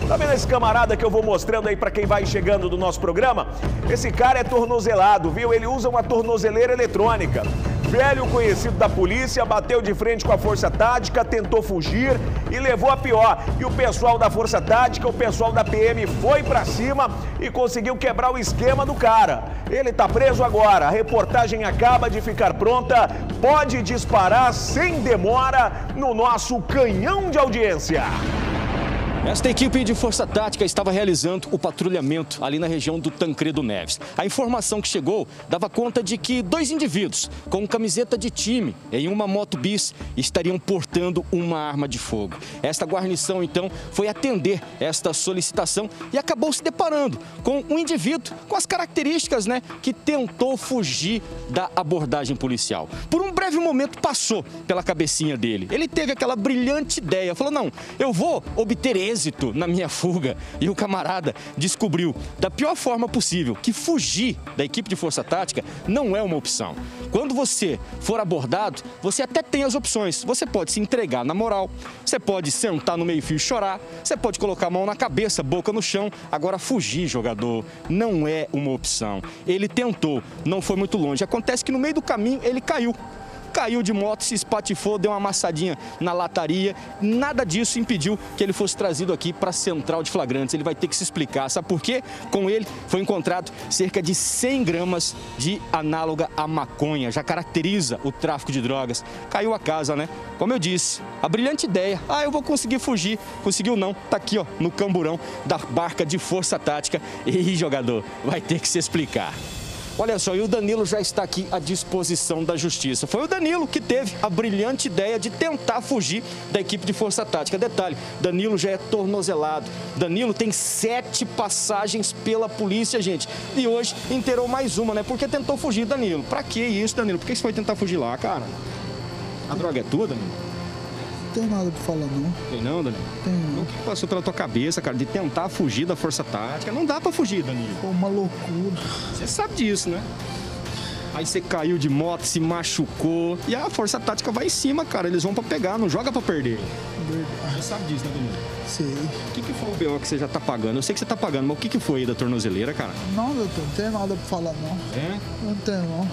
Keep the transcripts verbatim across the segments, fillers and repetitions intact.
Tá vendo esse camarada que eu vou mostrando aí pra quem vai chegando do nosso programa? Esse cara é tornozelado, viu? Ele usa uma tornozeleira eletrônica. Velho conhecido da polícia, bateu de frente com a Força Tática, tentou fugir e levou a pior. E o pessoal da Força Tática, o pessoal da P M foi pra cima e conseguiu quebrar o esquema do cara. Ele tá preso agora. A reportagem acaba de ficar pronta. Pode disparar sem demora no nosso canhão de audiência. Esta equipe de Força Tática estava realizando o patrulhamento ali na região do Tancredo Neves. A informação que chegou dava conta de que dois indivíduos com camiseta de time em uma moto bis estariam portando uma arma de fogo. Esta guarnição, então, foi atender esta solicitação e acabou se deparando com um indivíduo com as características, né, que tentou fugir da abordagem policial. Por um breve momento passou pela cabecinha dele. Ele teve aquela brilhante ideia, falou, não, eu vou obter êxito na minha fuga, e o camarada descobriu da pior forma possível que fugir da equipe de Força Tática não é uma opção. Quando você for abordado, você até tem as opções. Você pode se entregar na moral, você pode sentar no meio-fio e chorar, você pode colocar a mão na cabeça, boca no chão. Agora, fugir, jogador, não é uma opção. Ele tentou, não foi muito longe. Acontece que no meio do caminho ele caiu. Caiu de moto, se espatifou, deu uma amassadinha na lataria. Nada disso impediu que ele fosse trazido aqui para a Central de Flagrantes. Ele vai ter que se explicar. Sabe por quê? Com ele foi encontrado cerca de cem gramas de análoga à maconha. Já caracteriza o tráfico de drogas. Caiu a casa, né? Como eu disse, a brilhante ideia. Ah, eu vou conseguir fugir. Conseguiu não. Tá aqui, ó, no camburão da barca de Força Tática. E jogador, vai ter que se explicar. Olha só, e o Danilo já está aqui à disposição da justiça. Foi o Danilo que teve a brilhante ideia de tentar fugir da equipe de Força Tática. Detalhe, Danilo já é tornozelado. Danilo tem sete passagens pela polícia, gente. E hoje inteirou mais uma, né? Porque tentou fugir, Danilo. Pra que isso, Danilo? Por que você foi tentar fugir lá, cara? A droga é tua, Danilo? Não tem nada pra falar, não. Tem não, Danilo? Tem não. O que passou pela tua cabeça, cara, de tentar fugir da Força Tática? Não dá pra fugir, Danilo. Foi uma loucura. Você sabe disso, né? Aí você caiu de moto, se machucou. E a Força Tática vai em cima, cara. Eles vão pra pegar, não joga pra perder. Verdade. Você sabe disso, né, Danilo? Sei. O que, que foi o B O que você já tá pagando? Eu sei que você tá pagando, mas o que, que foi aí da tornozeleira, cara? Não, doutor, não tem nada pra falar, não. É? Não tem, não.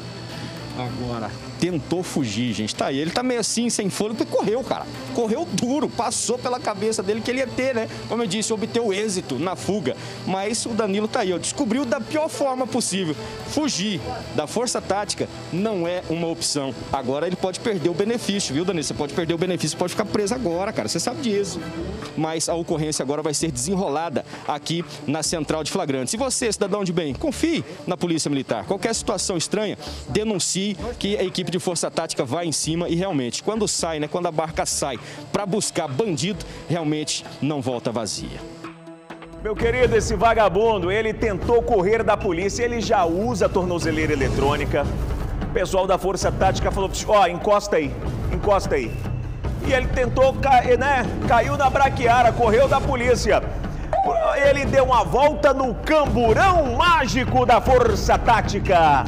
Agora, tentou fugir, gente. Tá aí, ele tá meio assim, sem fôlego, porque correu, cara. Correu duro, passou pela cabeça dele que ele ia ter, né? Como eu disse, obter o êxito na fuga. Mas o Danilo tá aí, ó, descobriu da pior forma possível. Fugir da Força Tática não é uma opção. Agora ele pode perder o benefício, viu, Danilo? Você pode perder o benefício, pode ficar preso agora, cara. Você sabe disso. Mas a ocorrência agora vai ser desenrolada aqui na Central de Flagrantes. E você, cidadão de bem, confie na Polícia Militar. Qualquer situação estranha, denuncie que a equipe de Força Tática vai em cima e realmente, quando sai, né, quando a barca sai para buscar bandido, realmente não volta vazia. Meu querido, esse vagabundo, ele tentou correr da polícia, ele já usa a tornozeleira eletrônica. O pessoal da Força Tática falou, ó, oh, encosta aí, encosta aí. E ele tentou, né, caiu na braquiara, correu da polícia. Ele deu uma volta no camburão mágico da Força Tática.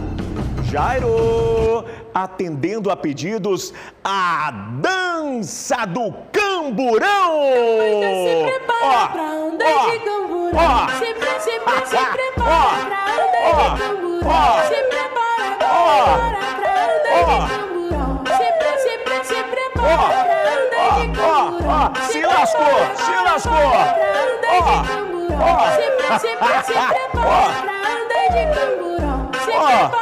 Jairo, atendendo a pedidos, a dança do camburão. Se prepara pra andar de camburão. Se prepara, se prepara, se prepara pra andar de camburão. Se prepara pra andar de camburão. Se se se prepara pra andar de camburão. Se lascou, se lascou. Se se se prepara pra andar de camburão. Se prepara.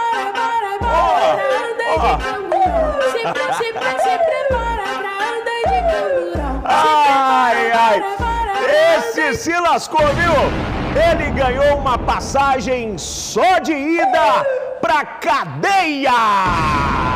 Se, se, se prepara pra andar de camburão. Ai, ai. Esse se lascou, viu? Ele ganhou uma passagem só de ida pra cadeia.